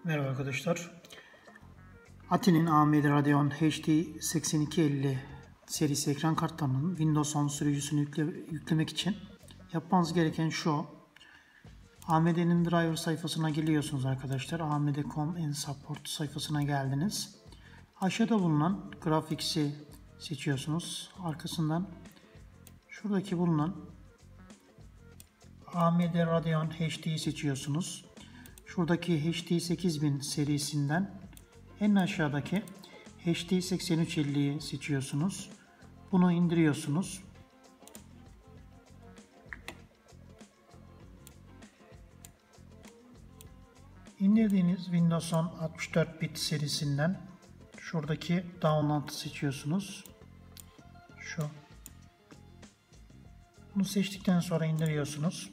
Merhaba arkadaşlar. ATI'nin AMD Radeon HD 8250 serisi ekran kartlarının Windows 10 sürücüsünü yüklemek için yapmanız gereken şu. AMD'nin driver sayfasına geliyorsunuz arkadaşlar. AMD.com and Support sayfasına geldiniz. Aşağıda bulunan Graphics'i seçiyorsunuz. Arkasından şuradaki bulunan AMD Radeon HD'yi seçiyorsunuz. Şuradaki HD 8000 serisinden en aşağıdaki HD 8350'yi seçiyorsunuz. Bunu indiriyorsunuz. İndirdiğiniz Windows 10 64 bit serisinden şuradaki Download'ı seçiyorsunuz. Şu. Bunu seçtikten sonra indiriyorsunuz.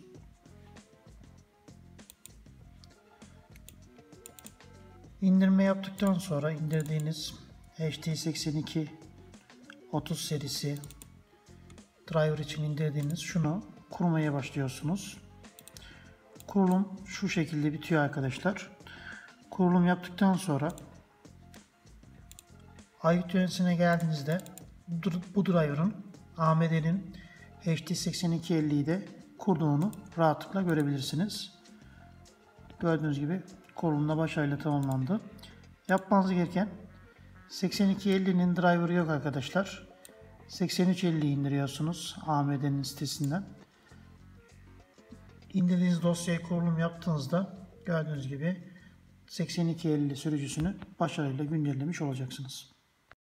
İndirme yaptıktan sonra indirdiğiniz HD 82 30 serisi driver için indirdiğiniz şunu kurmaya başlıyorsunuz. Kurulum şu şekilde bitiyor arkadaşlar. Kurulum yaptıktan sonra ayet yöneticisine geldiğinizde bu driver'ın AMD'nin HD 8250'yi de kurduğunu rahatlıkla görebilirsiniz. Gördüğünüz gibi kurulumda başarıyla tamamlandı. Yapmanız gereken 8250'nin driver'ı yok arkadaşlar. 8350'yi indiriyorsunuz AMD'nin sitesinden. İndirdiğiniz dosyayı kurulum yaptığınızda gördüğünüz gibi 8250 sürücüsünü başarıyla güncellemiş olacaksınız.